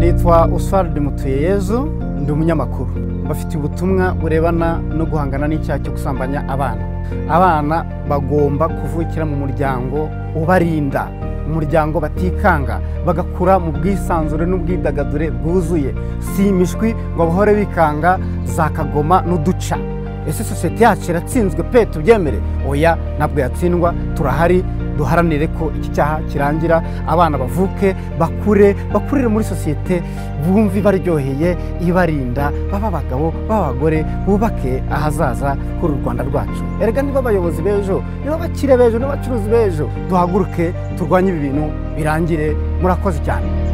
Nitwa Oswald Mutuyeyezu, ndi umunyamakuru. Bafite ubutumwa burebana no guhangana n'icyaha cyo gusambanya abana. Abana bagomba kuvukira mu muryango ubarinda, umuryango batikanga, bagakura mu bwisanzure n'ubwidagadure bwuzuye, si imishwi ngo bahore bikanga za kagoma n'uduca. Ese sosiyete yacu iratsinzwe pe tubyemere? Oya, ntabwo yatsindwa. Turahari duharanire ko iki cyaha kirangira, abana bavuke bakurire muri sosiyete bumvi baryoheye, ibarinda, baba abagabo baba abagore, bubake ahazaza kuri Rwanda rwacu. Erega niba abayobozi b'ejo, niba bakire b'ejo, niba abacuruzi b'ejo, duhaguruke turwanye ibi bintu birangire. Murakoze cyane.